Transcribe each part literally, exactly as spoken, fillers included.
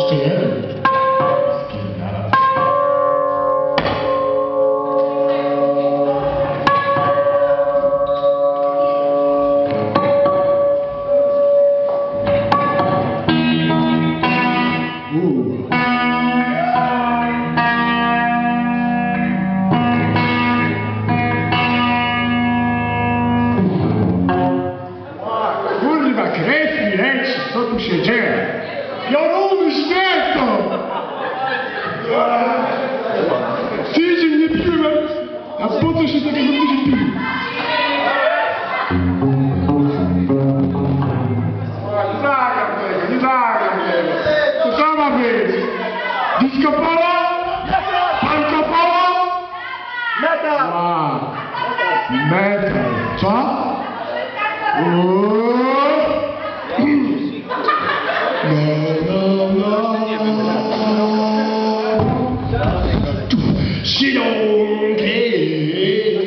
Co tu się dzieje? Pioruny świecą! Tydzień nie piłem, a po co się takiego tydzień pił? Nie zagram tego, nie zagram tego. To co ma być? Disco polo? Panko polo? Metal! Wow. Metal. Co? Uuu. She don't care.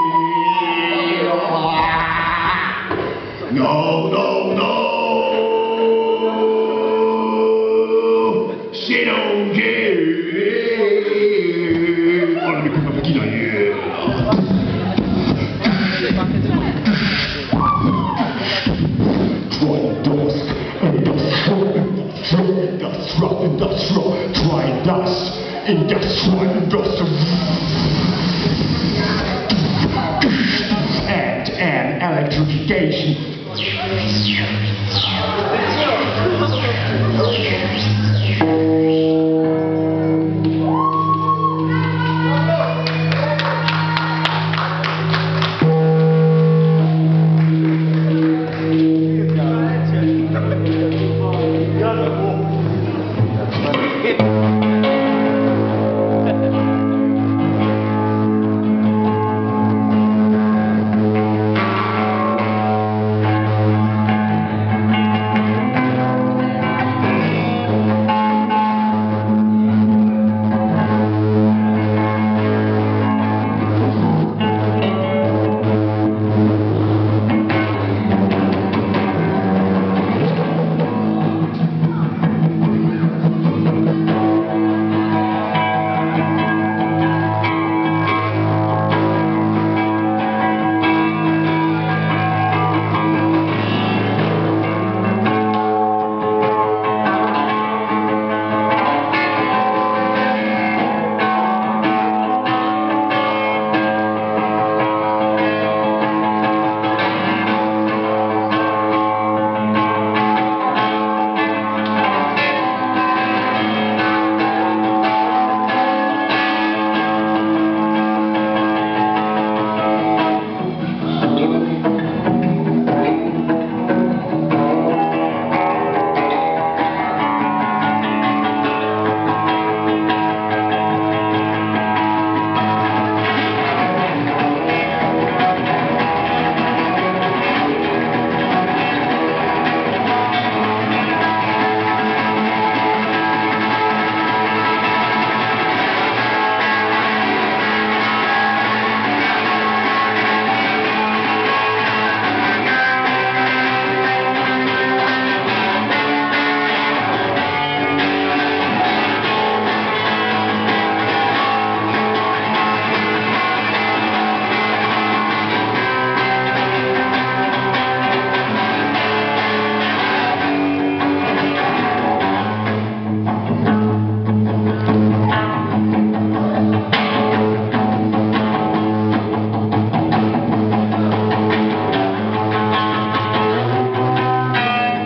No, no, no. She don't care. Ale mi kurwa wygina, yeah. Industrial, industrial, try dust, industrial, industrial, and and electrification.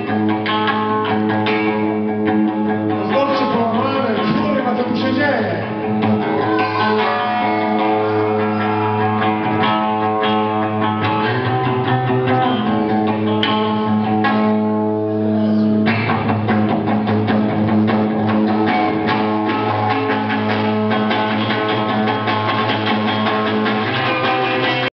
Yeah.